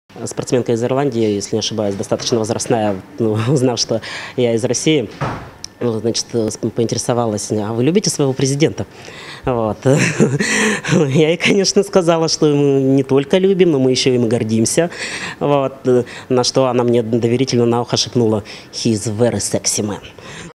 Спортсменка из Ирландии, если не ошибаюсь, достаточно возрастная, узнав, что я из России, значит, поинтересовалась: а вы любите своего президента? Вот. Я ей, конечно, сказала, что мы не только любим, но мы еще им и гордимся. Вот. На что она мне доверительно на ухо шепнула: «He is very sexy man».